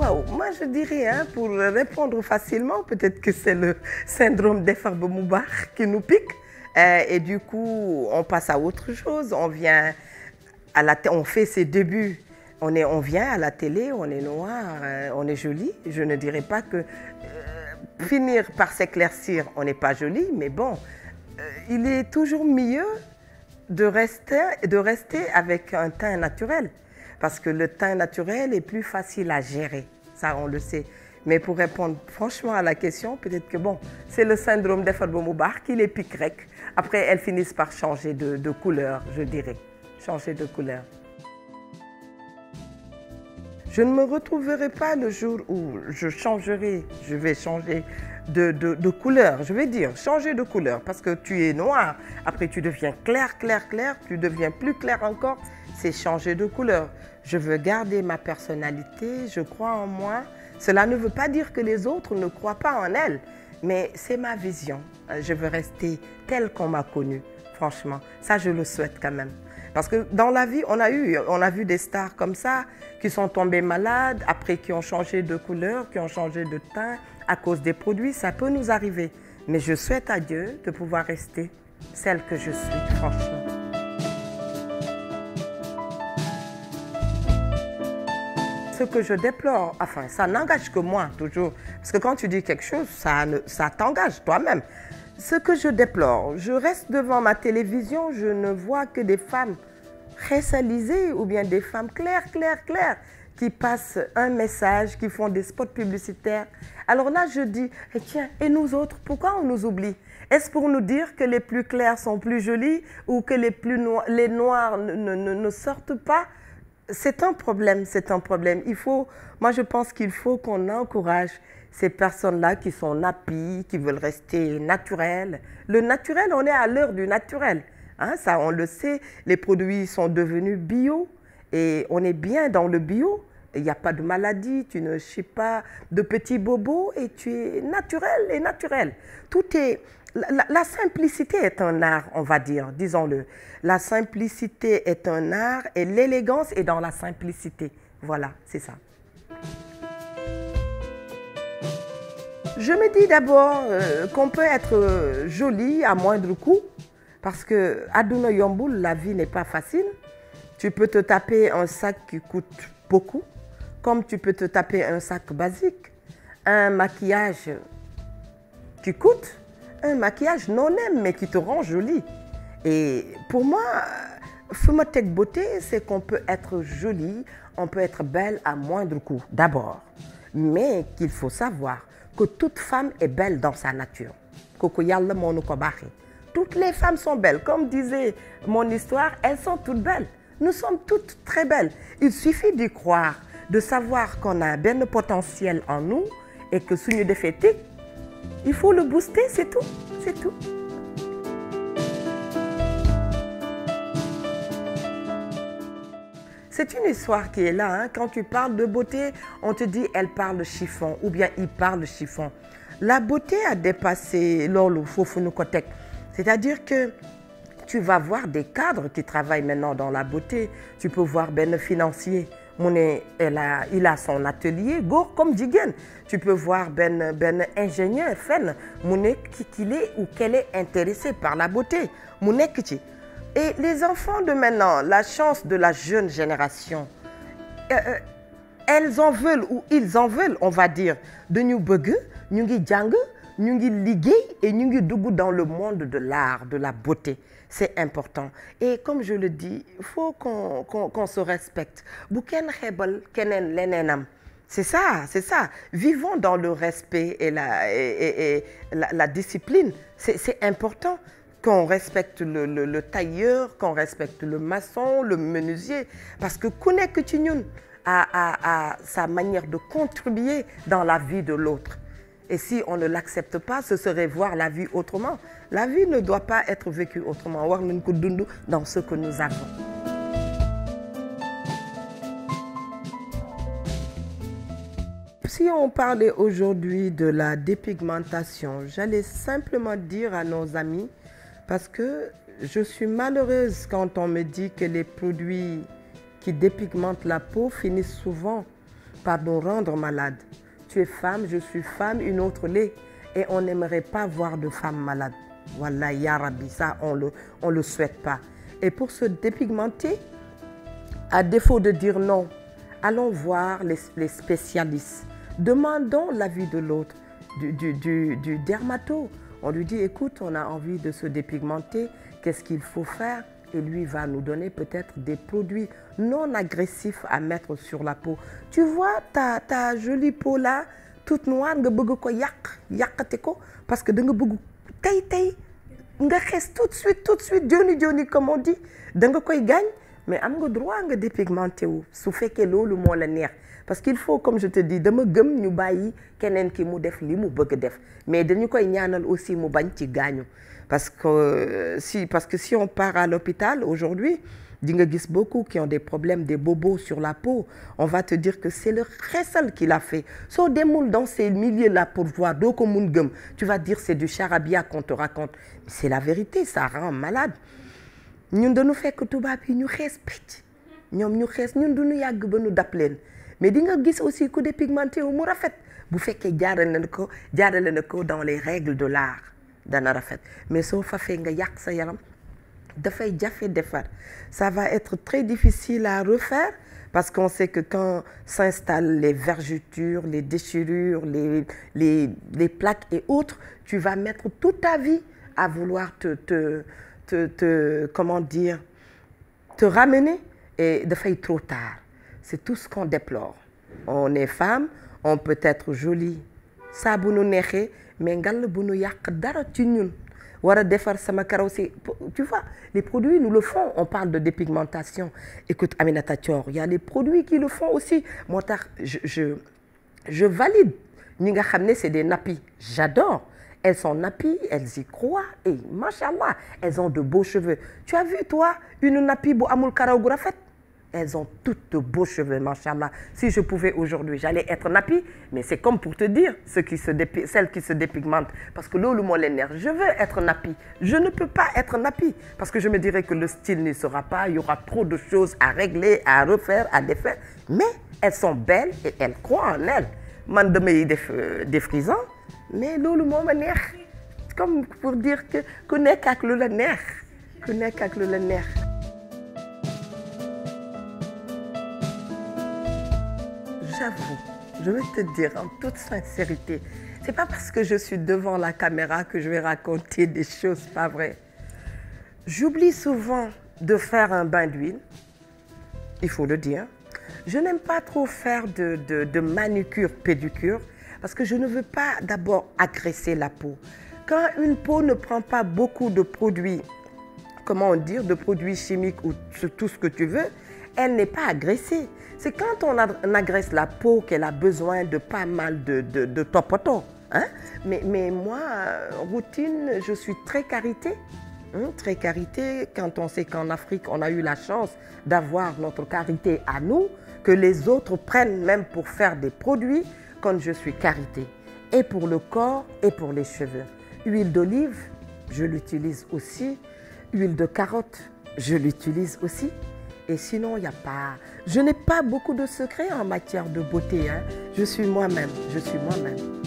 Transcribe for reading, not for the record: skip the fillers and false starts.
Wow, moi je dirais, hein, pour répondre facilement, peut-être que c'est le syndrome d'Effarbe Moubar qui nous pique. Et du coup, on passe à autre chose. On vient on fait ses débuts. On vient à la télé, on est noir, on est joli. Je ne dirais pas que finir par s'éclaircir, on n'est pas joli, mais bon, il est toujours mieux de rester avec un teint naturel. Parce que le teint naturel est plus facile à gérer, ça on le sait. Mais pour répondre franchement à la question, peut-être que bon, c'est le syndrome d'Effarbe Moubar qui les piquerait. Après, elles finissent par changer de couleur, je dirais. Changer de couleur. Je ne me retrouverai pas le jour où je vais changer de couleur, je vais dire, changer de couleur, parce que tu es noir, après tu deviens clair, clair, clair, tu deviens plus clair encore, c'est changer de couleur. Je veux garder ma personnalité, je crois en moi. Cela ne veut pas dire que les autres ne croient pas en elle, mais c'est ma vision. Je veux rester telle qu'on m'a connue, franchement. Ça, je le souhaite quand même. Parce que dans la vie, on a vu des stars comme ça, qui sont tombées malades, après qui ont changé de couleur, qui ont changé de teint à cause des produits. Ça peut nous arriver. Mais je souhaite à Dieu de pouvoir rester celle que je suis, franchement. Ce que je déplore, enfin, ça n'engage que moi, toujours. Parce que quand tu dis quelque chose, ça t'engage toi-même. Ce que je déplore, je reste devant ma télévision, je ne vois que des femmes racialisées ou bien des femmes claires, claires, claires, qui passent un message, qui font des spots publicitaires. Alors là, je dis, eh tiens, et nous autres, pourquoi on nous oublie? Est-ce pour nous dire que les plus clairs sont plus jolis ou que les noirs ne sortent pas? C'est un problème, c'est un problème. Moi, je pense qu'il faut qu'on encourage ces personnes-là qui sont nappies, qui veulent rester naturelles. Le naturel, on est à l'heure du naturel. Hein, ça, on le sait, les produits sont devenus bio et on est bien dans le bio. Il n'y a pas de maladie, tu ne chies pas de petits bobos et tu es naturel et naturel. Tout est... La simplicité est un art, on va dire, disons-le. La simplicité est un art et l'élégance est dans la simplicité. Voilà, c'est ça. Je me dis d'abord qu'on peut être joli à moindre coût, parce que Aduna Yomboul, la vie n'est pas facile. Tu peux te taper un sac qui coûte beaucoup, comme tu peux te taper un sac basique, un maquillage qui coûte, un maquillage non aime mais qui te rend jolie. Et pour moi, Fumotek Beauté, c'est qu'on peut être jolie, on peut être belle à moindre coût, d'abord. Mais qu'il faut savoir que toute femme est belle dans sa nature. Toutes les femmes sont belles. Comme disait mon histoire, elles sont toutes belles. Nous sommes toutes très belles. Il suffit d'y croire, de savoir qu'on a un bel potentiel en nous et que si nous défaitons, il faut le booster, c'est tout. C'est tout. C'est une histoire qui est là. Hein. Quand tu parles de beauté, on te dit elle parle chiffon ou bien il parle chiffon. La beauté a dépassé l'olu fofunukotek. C'est-à-dire que tu vas voir des cadres qui travaillent maintenant dans la beauté. Tu peux voir ben financier. Il a son atelier, go comme Digen. Tu peux voir ben ingénieur, fen, qu'il est ou qu'elle est intéressée par la beauté. Et les enfants de maintenant, la chance de la jeune génération, elles en veulent ou ils en veulent, on va dire, de nous bugger, nous djang, nous liguer et nous dougou dans le monde de l'art, de la beauté. C'est important. Et comme je le dis, il faut qu'on se respecte. C'est ça, c'est ça. Vivons dans le respect et la discipline. C'est important qu'on respecte le tailleur, qu'on respecte le maçon, le menuisier. Parce que Kounek Tinyoun a sa manière de contribuer dans la vie de l'autre. Et si on ne l'accepte pas, ce serait voir la vie autrement. La vie ne doit pas être vécue autrement. Dans ce que nous avons. Si on parlait aujourd'hui de la dépigmentation, j'allais simplement dire à nos amis, parce que je suis malheureuse quand on me dit que les produits qui dépigmentent la peau finissent souvent par nous rendre malades. Tu es femme, je suis femme, une autre l'est. Et on n'aimerait pas voir de femmes malades. Voilà, ya Rabbi, ça, on le souhaite pas. Et pour se dépigmenter, à défaut de dire non, allons voir les spécialistes. Demandons l'avis de l'autre, du dermato. On lui dit, écoute, on a envie de se dépigmenter, qu'est-ce qu'il faut faire? Et lui va nous donner peut-être des produits non agressifs à mettre sur la peau. Tu vois ta jolie peau là, toute noire, nga bëgg ko yàqate ko parce que da nga bëgg tey nga xees tout de suite, joni comme on dit, da nga koy gaañ, mais am nga droit nga dépigmenté wu su fekkee loolu moo la neex. Parce qu'il faut, comme je te dis, dama gëm ñu bàyyi keneen ki mu def li mu bëgg def, mais dañu koy ñaanal aussi mu bañ ci gaañu. Parce que si on part à l'hôpital aujourd'hui, di nga gis beaucoup qui ont des problèmes, des bobos sur la peau. On va te dire que c'est le xeesal qui l'a fait. Soo demul dans ces milieux-là pour voir doo ko mun gëm, tu vas dire c'est du charabia qu'on te raconte. C'est la vérité, ça rend malade. Ñun dañu fekk tubaab yi ñu xees pecc, ñoom ñu xees, ñun duñu yàgg ba ñu dab leen. Mais di nga gis aussi ku dépigmenté wu mu rafet bu fekkee jaarale na ko dans les règles de l'art dana rafet. Mais soo fafee nga yàq sa yaram dafay jafe defar. Ça va être très difficile à refaire parce qu'on sait que quand s'installent les vergetures, les déchirures, les plaques et autres, tu vas mettre toute ta vie à vouloir comment dire, te ramener et dafay trop tard. C'est tout ce qu'on déplore. On est femme, on peut être jolie saa bu nu neexee mais ngal bu nu yàq dara ci ñun. War a defar sama karaw, tu vois, les produits nous le font. On parle de dépigmentation. Écoute, Aminata Thior, il y a les produits qui le font aussi. Moo tax je valide. Ñi nga xam ne c'est des nappies. J'adore. Elles sont nappies, elles y croient et machallah, elles ont de beaux cheveux. Tu as vu toi une nappie bu amul karaw gu rafet? Elles ont toutes de beaux cheveux, machallah. Si je pouvais aujourd'hui, j'allais être nappie, mais c'est comme pour te dire, celles qui se dépigmentent. Parce que loolu moo leen neex, je veux être nappie. Je ne peux pas être nappie, parce que je me dirais que le style ne sera pas, il y aura trop de choses à régler, à refaire, à défaire. Mais elles sont belles et elles croient en elles. Man damay def des frisants, mais loolu moo ma neex. Comme pour dire que ku nekk ak lu la neex, ku nekk ak lu la neex. J'avoue, je vais te dire en toute sincérité, c'est pas parce que je suis devant la caméra que je vais raconter des choses pas vraies. J'oublie souvent de faire un bain d'huile, il faut le dire. Je n'aime pas trop faire de manucure, pédicure, parce que je ne veux pas d'abord agresser la peau. Quand une peau ne prend pas beaucoup de produits, comment dire, de produits chimiques ou tout ce que tu veux, elle n'est pas agressée. C'est quand on agresse la peau qu'elle a besoin de pas mal de topoto. Hein? Mais moi, routine, je suis très karité. Très karité, quand on sait qu'en Afrique, on a eu la chance d'avoir notre karité à nous, que les autres prennent même pour faire des produits, quand je suis karité. Et pour le corps et pour les cheveux. Huile d'olive, je l'utilise aussi. Huile de carotte, je l'utilise aussi. Et sinon, il n'y a pas... Je n'ai pas beaucoup de secrets en matière de beauté. Hein. Je suis moi-même.